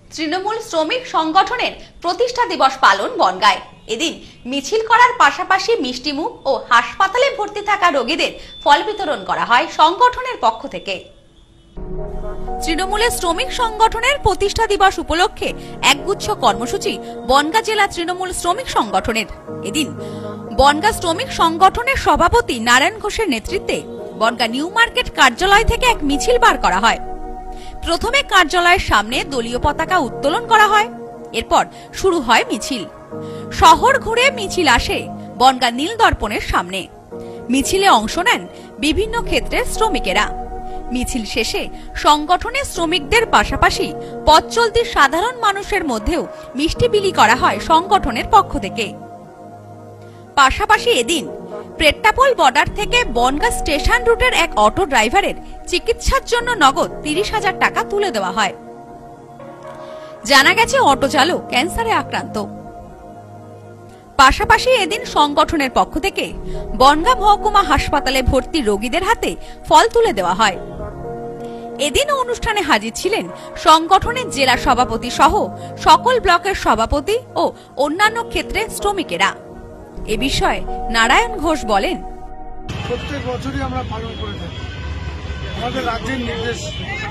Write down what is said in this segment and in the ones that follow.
তৃণমূল শ্রমিক সংগঠনের প্রতিষ্ঠা দিবস পালন বনগাঁয়। এদিন মিছিল করার পাশাপাশি মিষ্টিমুখ ও হাসপাতালে ভর্তি থাকা রোগীদের ফল বিতরণ করা হয় সংগঠনের পক্ষ থেকে। তৃণমূলের শ্রমিক সংগঠনের প্রতিষ্ঠা দিবস উপলক্ষে একগুচ্ছ কর্মসূচি বনগাঁ জেলা তৃণমূল শ্রমিক সংগঠনের। এদিন বনগাঁ শ্রমিক সংগঠনের সভাপতি নারায়ণ ঘোষের নেতৃত্বে বনগাঁ নিউ মার্কেট কার্যালয় থেকে এক মিছিল বার করা হয়। প্রথমে কার্যালয়ের সামনে দলীয় পতাকা উত্তোলন করা হয়। এরপর শুরু হয় মিছিল। শহর ঘুরে মিছিল আসে বনগাঁ নীল দর্পণের সামনে। মিছিলে অংশ নেন বিভিন্ন ক্ষেত্রের শ্রমিকেরা। মিছিল শেষে সংগঠনের শ্রমিকদের পাশাপাশি পথ চলতি সাধারণ মানুষের মধ্যেও মিষ্টি বিলি করা হয় সংগঠনের পক্ষ থেকে। পাশাপাশি এদিন পেট্টাপোল বর্ডার থেকে বনগাঁ স্টেশন রুটের এক অটো ড্রাইভারের চিকিৎসার জন্য নগদ 30,000 টাকা তুলে দেওয়া হয়। জানা গেছে অটো চালক ক্যান্সারে আক্রান্ত। পাশাপাশি এদিন সংগঠনের পক্ষ থেকে বনগাঁ মহকুমা হাসপাতালে ভর্তি রোগীদের হাতে ফল তুলে দেওয়া হয়। এদিন অনুষ্ঠানে হাজির ছিলেন সংগঠনের জেলা সভাপতি সহ সকল ব্লকের সভাপতি ও অন্যান্য ক্ষেত্রে শ্রমিকেরা। এ বিষয়ে নারায়ণ ঘোষ বলেন, প্রত্যেক বছরই আমরা পালন করে থাকি, আমাদের রাজ্যের নির্দেশ।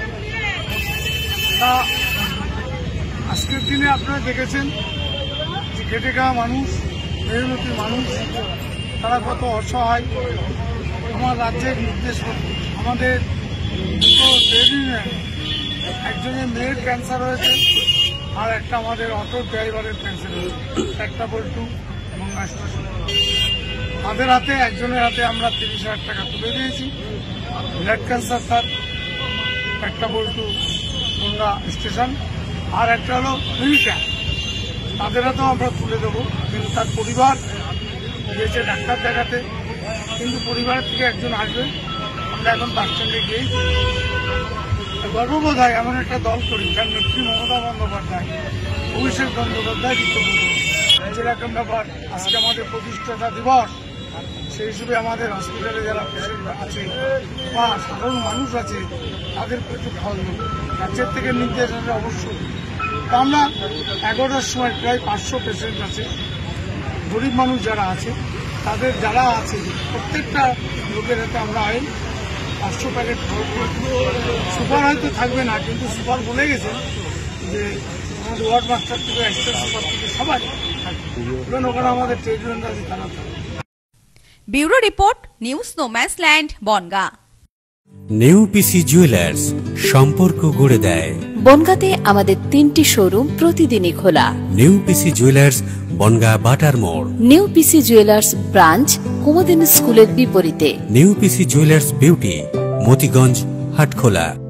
তা আজকের দিনে আপনারা দেখেছেন যে খেটে খাওয়া মানুষ, মেহনতি মানুষ, তারা কত অসহায়। আমার রাজ্যের নির্দেশ আমাদের দুটো ট্রেড ইউনিয়ন, একজনের মেয়ের ক্যান্সার হয়েছে আর একটা আমাদের অটো ড্রাইভারের ক্যান্সার হয়েছে, একটা বল্টু বনগাঁ স্টেশন। তাদের হাতে, একজনের হাতে আমরা 30,000 টাকা তুলে দিয়েছি। ব্লাড ক্যান্সার তার একটা বল্টু বনগাঁ স্টেশন, আর একটা হলো মিলিটা, তাদের হাতেও আমরা তুলে দেবো। কিন্তু তার পরিবার গিয়েছে ডাক্তার দেখাতে, কিন্তু পরিবারের থেকে একজন আসবে। আমরা এখন বাস স্ট্যান্ডে গিয়েই গর্ববোধ হয় এমন একটা দল করি যার নেত্রী মমতা বন্দ্যোপাধ্যায়, অভিষেক বন্দ্যোপাধ্যায় জেলা ব্যাপার। আজকে আমাদের প্রতিষ্ঠাতা দিবস, সেই হিসেবে আমাদের হসপিটালে যারা পেশেন্ট আছে বা সাধারণ মানুষ আছে তাদের প্রচুর ফল দেবো। রাজ্যের থেকে নির্দেশ আছে অবশ্যই। আমরা 11টার সময় প্রায় 500 পেশেন্ট আছে, গরিব মানুষ যারা আছে তাদের যারা আছে প্রত্যেকটা লোকের হাতে আমরা 500 প্যাকেট ফল করে। সুপার হয়তো থাকবে না, কিন্তু সুপার বলে গেছে যে আমাদের ওয়ার্ড মাস্টার থেকে অ্যাসিস্ট্যান্ট সুপার থেকে সবাই থাকবে, ওখানে আমাদের ট্রেড ইউনিয়ন আছে তারা থাকবে। Bureau report, news no man's land, Bongaon. New PC jewellers, সম্পর্ক গড়ে দেয়। বনগাঁতে আমাদের 3টি শোরুম প্রতিদিনই খোলা। নিউ পিসি জুয়েলার্স, বনগাঁ বাটার মোড়। New PC jewellers branch Kumudini স্কুলের বিপরীতে। New PC jewellers beauty, Motiganj, Hatkhola.